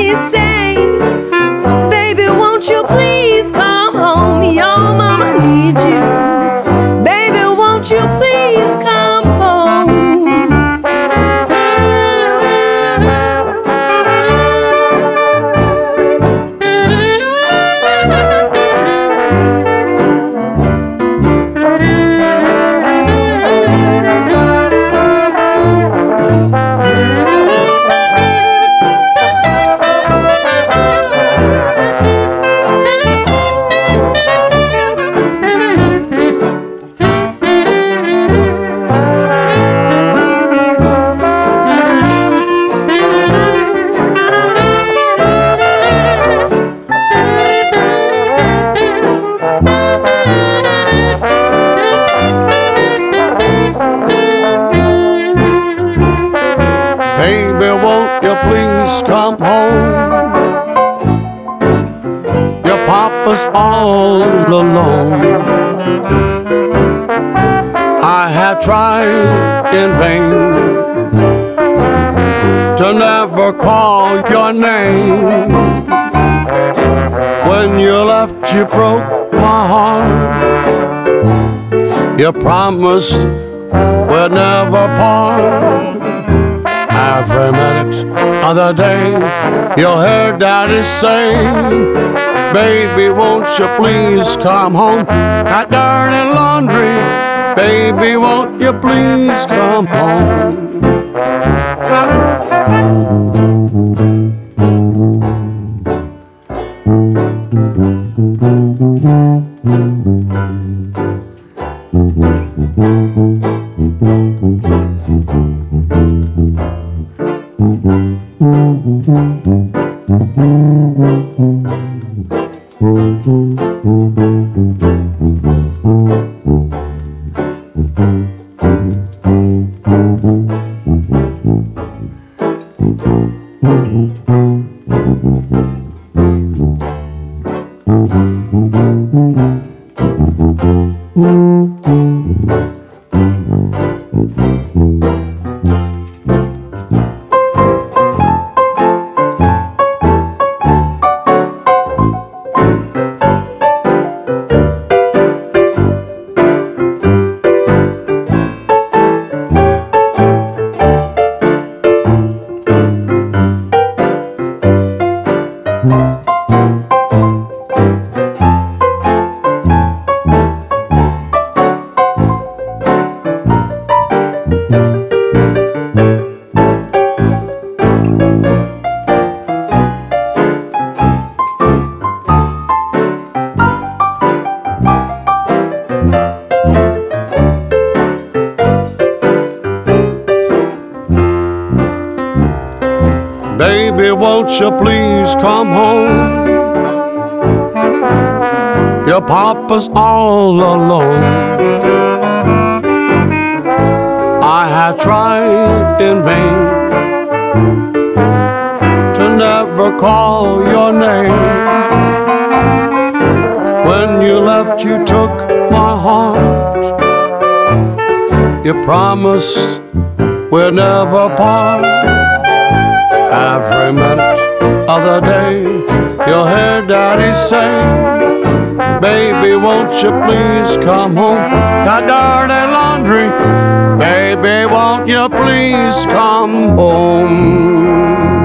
daddy say, baby, won't you please come home? Your mama needs you. Baby, won't you please come home? Baby, won't you please come home? Your papa's all alone. I have tried in vain to never call your name. When you left, you broke my heart. You promised we'd never part. Every minute of the day, you'll hear daddy say, baby, won't you please come home? That dirty laundry, baby, won't you please come home? Baby, won't you please come home? Your papa's all alone. I have tried in vain to never call your name. When you left, you took my heart. You promised we'd never part. Every minute of the day, you'll hear daddy say, baby, won't you please come home? Got dirty laundry, baby, won't you please come home?